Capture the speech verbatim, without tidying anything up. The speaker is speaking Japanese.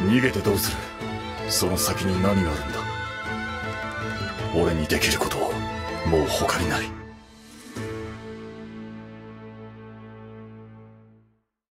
逃げてどうする。その先に何があるんだ。俺にできることはもう他にない。